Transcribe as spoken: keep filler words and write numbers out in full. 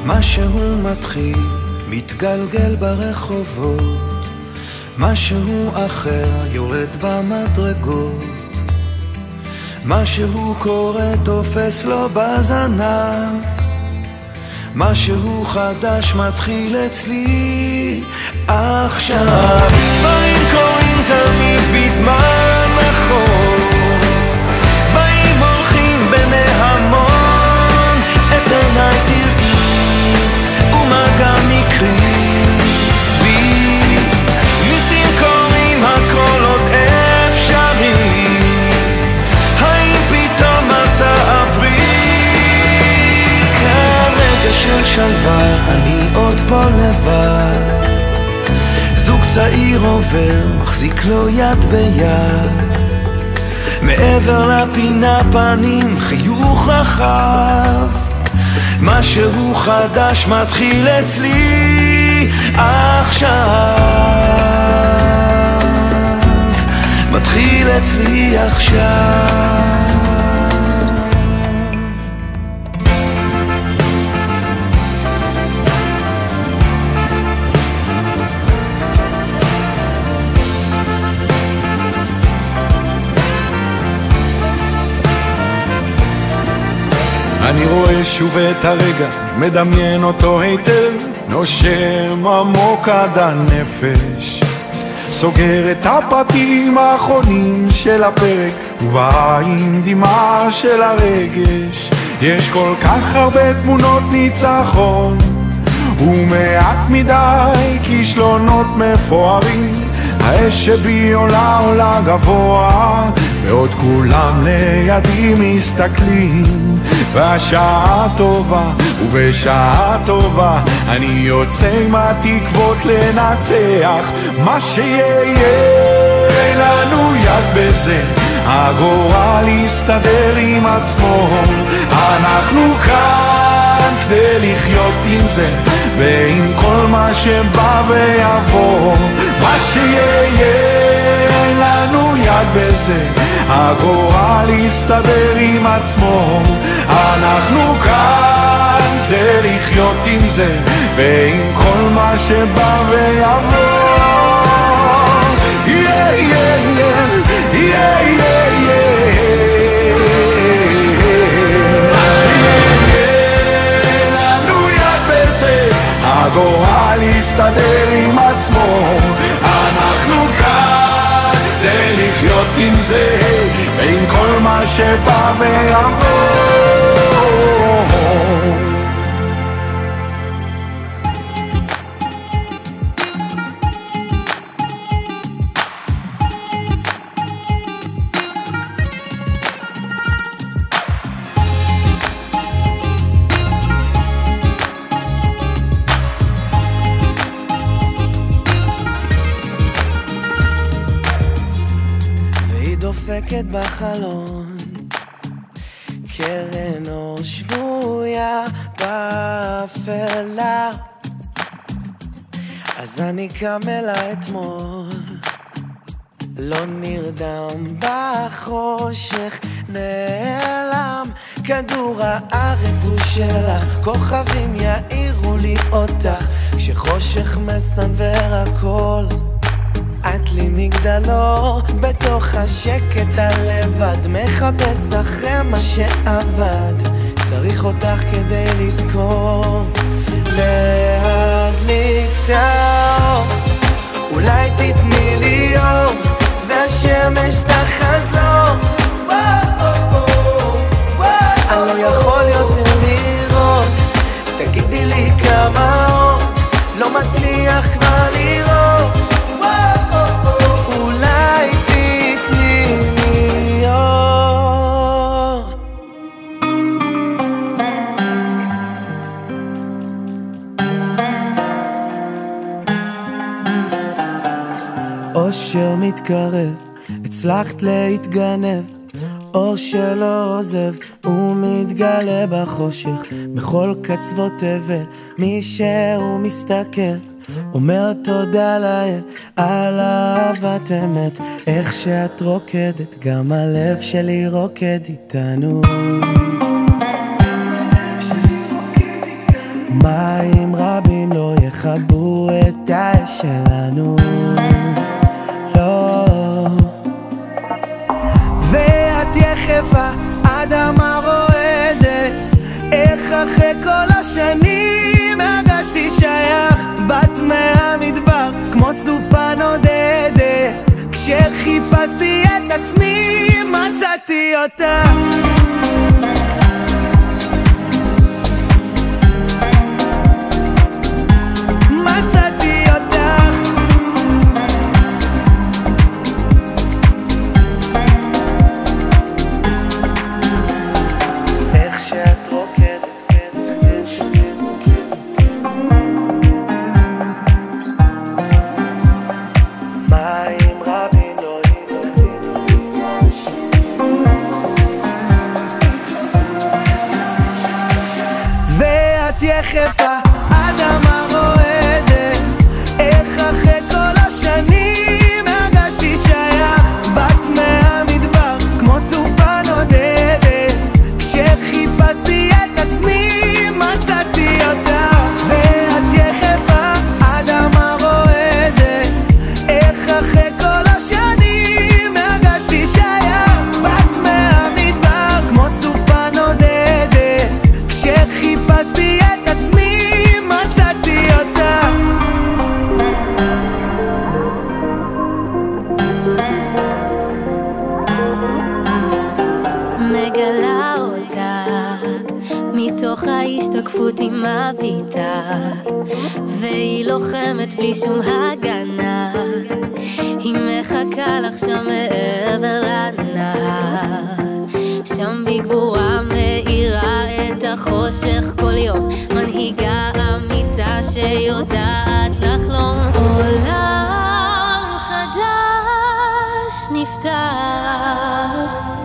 משהו מתחיל, מתגלגל ברחובות, משהו אחר יורד במדרגות, משהו קורה תופס לו בזנב, משהו חדש מתחיל אצלי עכשיו. דברים קורים תמיד בזמן נכון, באים הולכים בנהמון, את עיניי תראי ומגע מקרי בי, ניסים קורים הכל עוד אפשרי, האם פתאום אתה עברי כאן רגע של שלווה, אני עוד פה לבד, זוג צעיר עובר מחזיק לו יד ביד, מעבר לפינה פנים חיוך רחב, משהו חדש מתחיל אצלי עכשיו, מתחיל אצלי עכשיו. אני רואה שוב את הרגע, מדמיין אותו היטב, נושם עמוק עד הנפש, סוגר את הפרטים האחרונים של הפרק, ובעין דמעה של הרגש. יש כל כך הרבה תמונות ניצחון, ומעט מדי כישלונות מפוארים, האש שבי עולה עולה גבוה, ועוד כולם לידי מסתכלים, והשעה טובה, ובשעה טובה אני יוצא עם התקוות לנצח מה שיהיה. אין לנו יד בזה, הגורל יסתדר עם עצמו, אנחנו כאן כדי לחיות עם זה ועם כל מה שבא ויבוא, מה שיהיה. אין לנו יד בזה, הגורל יסתדר עם עצמו, אנחנו כאן כדי לחיות עם זה ועם כל מה שבא ויבוא. Yeah, yeah, yeah, yeah, yeah, yeah. מה שיהיה לנו יד בזה, הגורל יסתדר עם עצמו, אנחנו כאן כדי לחיות עם זה ועם כל מה שבא ויבוא. דופקת בחלון, קרן אור שבויה באפלה, אז אני קם אלה אתמול, לא נרדם בחושך, נעלם כדור הארץ הוא שלך, כוכבים יאירו לי אותך, כשחושך מסנבר הכל, את לי מגדלו, בתוך השקט הלבד, מחפש אחרי מה שעבד, צריך אותך כדי לזכור, להדליק את האור, אולי תתני לי יום, והשמש תחזור, אני לא יכול יותר לראות, תגידי לי כמה אור, לא מצליח כבר לראות, אולי תתני לי אור. אושר מתקרב, הצלחת להתגנב, אור שלא עוזב, הוא מתגלה בחושך, בכל קצוות תבל, מי שהוא מסתכל, אומר תודה לאל על אהבת אמת, איך שאת רוקדת, גם הלב שלי רוקד איתנו. מה תכבו את האש שלנו, לא. ואת יחפה, אדמה רועדת, איך אחרי כל השנים הרגשתי שייך, בת מהמדבר כמו סופה נודדת, כשחיפשתי את עצמי מצאתי אותה. מצאתי אותך, איך שאת רוקדת, מים רבים לא ואת יחפה, אדמה רועדת, איך אחרי כל השנים הרגשתי שייך, בת מהמדבר כמו סופה נודדת, כשחיפשתי את עצמי מצאתי אותה. ואת יחפה, אדמה רועדת, איך אחרי כל השנים הרגשתי שייך, בת מהמדבר כמו סופה נודדת, כשחיפשתי את עצמי מצאתי אותה. מגלה אותה מתוך ההשתקפות היא מביטה, והיא לוחמת בלי שום הגנה, היא מחכה לך שם מעבר לנהר, שם בגבורה מאירה את החושך כל יום, מנהיגה אמיצה שיודעת לחלום. עולם חדש נפתח